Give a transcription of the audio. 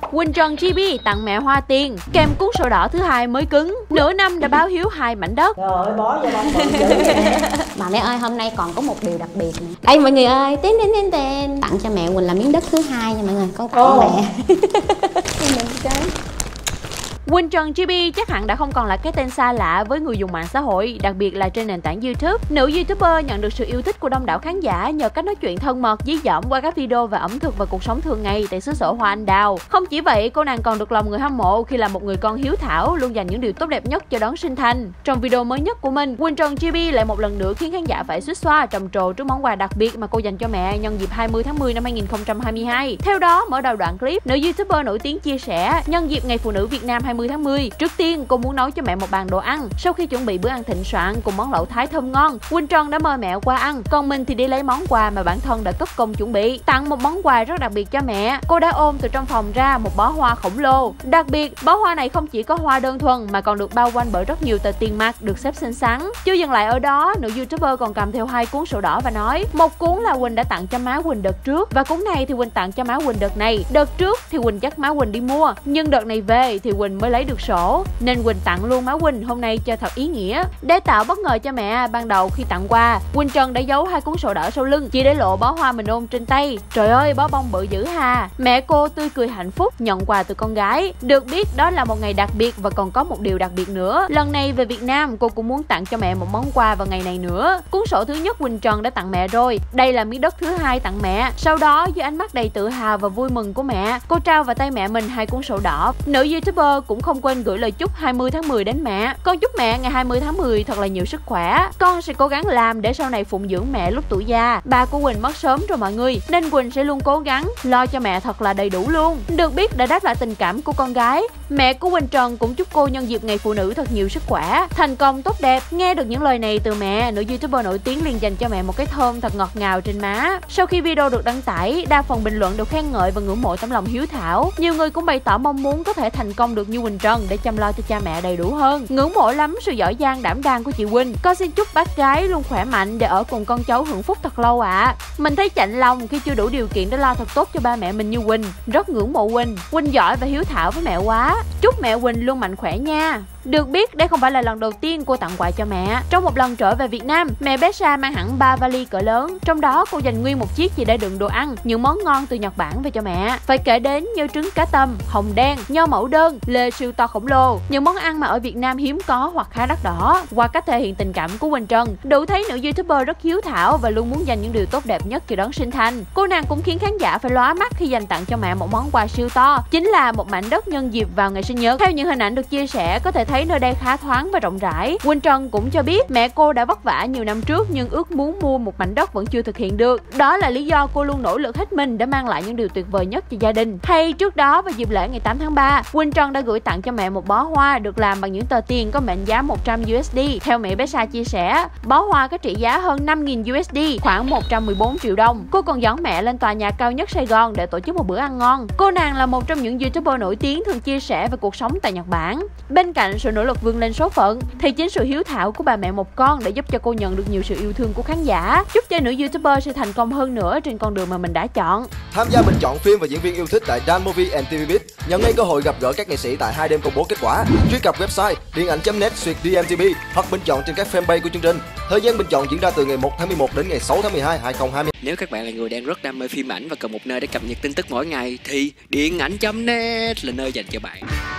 Quỳnh Trần GB tặng mẹ hoa tiền kèm cuốn sổ đỏ thứ hai mới cứng. Nửa năm đã báo hiếu 2 mảnh đất. Trời ơi, bó vô bông bự dữ vậy. Bà mẹ ơi, hôm nay còn có một điều đặc biệt nè. Đây mọi người ơi, tên tặng cho mẹ Quỳnh là miếng đất thứ hai nha mọi người. Con tặng mẹ. Quỳnh Trần GB chắc hẳn đã không còn là cái tên xa lạ với người dùng mạng xã hội, đặc biệt là trên nền tảng YouTube. Nữ YouTuber nhận được sự yêu thích của đông đảo khán giả nhờ cách nói chuyện thân mật, dí dỏm qua các video về ẩm thực và cuộc sống thường ngày tại xứ sở hoa anh đào. Không chỉ vậy, cô nàng còn được lòng người hâm mộ khi là một người con hiếu thảo, luôn dành những điều tốt đẹp nhất cho đón sinh thành. Trong video mới nhất của mình, Quỳnh Trần GB lại một lần nữa khiến khán giả phải xuýt xoa trầm trồ trước món quà đặc biệt mà cô dành cho mẹ nhân dịp 20 tháng 10 năm 2022. Theo đó, mở đầu đoạn clip, nữ YouTuber nổi tiếng chia sẻ nhân dịp Ngày Phụ nữ Việt Nam 20 tháng 10, trước tiên cô muốn nấu cho mẹ một bàn đồ ăn. Sau khi chuẩn bị bữa ăn thịnh soạn cùng món lẩu Thái thơm ngon, Quỳnh Trần đã mời mẹ qua ăn, còn mình thì đi lấy món quà mà bản thân đã cất công chuẩn bị. Tặng một món quà rất đặc biệt cho mẹ, cô đã ôm từ trong phòng ra một bó hoa khổng lồ. Đặc biệt, bó hoa này không chỉ có hoa đơn thuần mà còn được bao quanh bởi rất nhiều tờ tiền mặt được xếp xinh xắn. Chưa dừng lại ở đó, nữ YouTuber còn cầm theo 2 cuốn sổ đỏ và nói, một cuốn là Quỳnh đã tặng cho má Quỳnh đợt trước và cuốn này thì Quỳnh tặng cho má Quỳnh đợt này. Đợt trước thì Quỳnh dắt má Quỳnh đi mua, nhưng đợt này về thì Quỳnh mới lấy được sổ, nên Quỳnh tặng luôn má Quỳnh hôm nay cho thật ý nghĩa. Để tạo bất ngờ cho mẹ, ban đầu khi tặng quà, Quỳnh Trần đã giấu 2 cuốn sổ đỏ sau lưng, chỉ để lộ bó hoa mình ôm trên tay. Trời ơi, bó bông bự dữ ha. Mẹ cô tươi cười hạnh phúc nhận quà từ con gái. Được biết đó là một ngày đặc biệt và còn có một điều đặc biệt nữa. Lần này về Việt Nam, cô cũng muốn tặng cho mẹ một món quà vào ngày này nữa. Cuốn sổ thứ nhất Quỳnh Trần đã tặng mẹ rồi, đây là miếng đất thứ hai tặng mẹ. Sau đó, dưới ánh mắt đầy tự hào và vui mừng của mẹ, cô trao vào tay mẹ mình 2 cuốn sổ đỏ. Nữ YouTuber cũng không quên gửi lời chúc 20 tháng 10 đến mẹ. Con chúc mẹ ngày 20 tháng 10 thật là nhiều sức khỏe. Con sẽ cố gắng làm để sau này phụng dưỡng mẹ lúc tuổi già. Ba của Quỳnh mất sớm rồi mọi người, nên Quỳnh sẽ luôn cố gắng lo cho mẹ thật là đầy đủ luôn. Được biết, để đáp lại tình cảm của con gái, mẹ của Quỳnh Trần cũng chúc cô nhân dịp Ngày Phụ nữ thật nhiều sức khỏe, thành công tốt đẹp. Nghe được những lời này từ mẹ, nữ YouTuber nổi tiếng liền dành cho mẹ một cái thơm thật ngọt ngào trên má. Sau khi video được đăng tải, đa phần bình luận đều khen ngợi và ngưỡng mộ tấm lòng hiếu thảo. Nhiều người cũng bày tỏ mong muốn có thể thành công được như Quỳnh Trần để chăm lo cho cha mẹ đầy đủ hơn. Ngưỡng mộ lắm sự giỏi giang đảm đang của chị Quỳnh. Con xin chúc bác gái luôn khỏe mạnh để ở cùng con cháu hưởng phúc thật lâu ạ. Mình thấy chạnh lòng khi chưa đủ điều kiện để lo thật tốt cho ba mẹ mình như Quỳnh. Rất ngưỡng mộ Quỳnh. Quỳnh giỏi và hiếu thảo với mẹ quá. Chúc mẹ Quỳnh luôn mạnh khỏe nha. Được biết, đây không phải là lần đầu tiên cô tặng quà cho mẹ. Trong một lần trở về Việt Nam, mẹ bé Sa mang hẳn 3 vali cỡ lớn. Trong đó cô dành nguyên một chiếc chỉ để đựng đồ ăn, những món ngon từ Nhật Bản về cho mẹ. Phải kể đến như trứng cá tầm, hồng đen, nho mẫu đơn, lê siêu to khổng lồ. Những món ăn mà ở Việt Nam hiếm có hoặc khá đắt đỏ. Qua cách thể hiện tình cảm của Quỳnh Trần, đủ thấy nữ YouTuber rất hiếu thảo và luôn muốn dành những điều tốt đẹp nhất cho đón sinh thành. Cô nàng cũng khiến khán giả phải lóa mắt khi dành tặng cho mẹ một món quà siêu to, chính là một mảnh đất nhân dịp vào ngày sinh nhật. Theo những hình ảnh được chia sẻ, có thể thấy nơi đây khá thoáng và rộng rãi. Quỳnh Trần cũng cho biết mẹ cô đã vất vả nhiều năm trước nhưng ước muốn mua một mảnh đất vẫn chưa thực hiện được. Đó là lý do cô luôn nỗ lực hết mình để mang lại những điều tuyệt vời nhất cho gia đình. Hay trước đó vào dịp lễ ngày 8 tháng 3, Quỳnh Trần đã gửi tặng cho mẹ một bó hoa được làm bằng những tờ tiền có mệnh giá 100 USD. Theo mẹ bé Sa chia sẻ, bó hoa có trị giá hơn 5.000 USD, khoảng 114 triệu đồng. Cô còn dẫn mẹ lên tòa nhà cao nhất Sài Gòn để tổ chức một bữa ăn ngon. Cô nàng là một trong những YouTuber nổi tiếng thường chia sẻ về cuộc sống tại Nhật Bản. Bên cạnh sự nỗ lực vươn lên số phận, thì chính sự hiếu thảo của bà mẹ một con đã giúp cho cô nhận được nhiều sự yêu thương của khán giả. Chúc cho nữ YouTuber sẽ thành công hơn nữa trên con đường mà mình đã chọn. Tham gia bình chọn phim và diễn viên yêu thích tại Dan Movie and TVBit, nhận ngay cơ hội gặp gỡ các nghệ sĩ tại 2 đêm công bố kết quả. Truy cập website điện ảnh.net/DMTV hoặc bình chọn trên các fanpage của chương trình. Thời gian bình chọn diễn ra từ ngày 1 tháng 11 đến ngày 6 tháng 12, 2020. Nếu các bạn là người đang rất đam mê phim ảnh và cần một nơi để cập nhật tin tức mỗi ngày thì điện ảnh.net là nơi dành cho bạn.